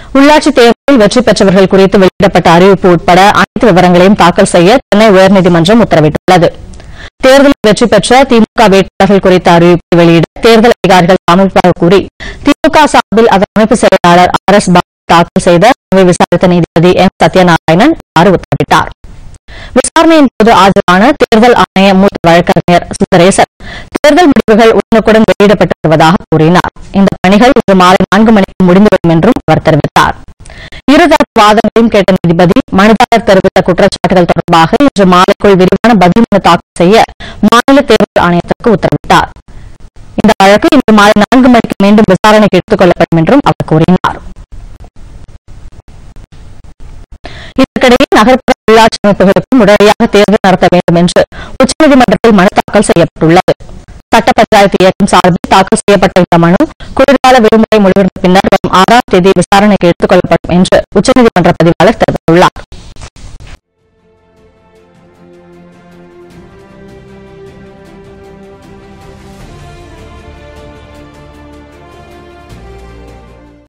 உள்ளாட்சித் தேர்தலில் வெற்றி பெற்றவர்கள் குறித்து வெளியிடப்பட்ட அறிவிப்பு உட்பட அனைத்து விவரங்களையும் தாக்கல் செய்ய சென்னை உயர்நீதிமன்றம் உத்தரவிட்டுள்ளது. தேர்தலில் வெற்றி பெற்ற திமுக வேட்பாளர்கள் குறித்த அறிவிப்பை வெளியிட தேர்தல் அதிகாரிகள் தாமதிப்பதாக கூறி திமுக சார்பில் அதன் அமைப்பு செயலாளர் RS பாபு தாக்கல் செய்த மனுவை விசாரித்த நீதிபதி M. சத்யநாராயணன் இவ்வாறு உத்தரவிட்டார். விசாரணையின் போது ஆஜரான தேர்தல் ஆணைய மூத்த வழக்கறிஞர் சுந்தரேசன் தேர்தல் முடிவுகள் உடனுக்குடன் வெளியிடப்பட்டு வருவதாக கூறினார். இந்த பணிகள் இன்று மாலை 4 மணிக்கு முடிந்துவிடும் என்றும் அவர் தெரிவித்தார். இருதரப்பு வாதங்களையும் கேட்ட நீதிபதி மனுதாரர் தெரிவித்த குற்றச்சாட்டுகள் தொடர்பாக இன்று மாலைக்குள் விரிவான பதில் மனு தாக்கல் செய்ய மாநில தேர்தல் ஆணையத்திற்கு உத்தரவிட்டார். இந்த வழக்கு இன்று மாலை 4 மணிக்கு மீண்டும் விசாரணைக்கு எடுத்துக் கொள்ளப்படும் என்றும் அவர் கூறினார். இதற்கிடையே நகர்ப்புற உள்ளாட்சி அமைப்புகளுக்கும் உடனடியாக தேர்தல் நடத்த வேண்டும் என்று உச்சநீதிமன்றத்தில் மனு தாக்கல் செய்யப்பட்டுள்ளது. சட்ட பஞ்சாயத்து இயக்கம் சார்பில் தாக்கல் செய்யப்பட்ட இந்த மனு குளிர்கால விடுமுறை முடிவடைந்த பின்னர் வரும் 6ஆம் தேதி விசாரணைக்கு எடுத்துக் கொள்ளப்படும் என்று உச்சநீதிமன்ற பதிவாளர் தெரிவித்துள்ளார்.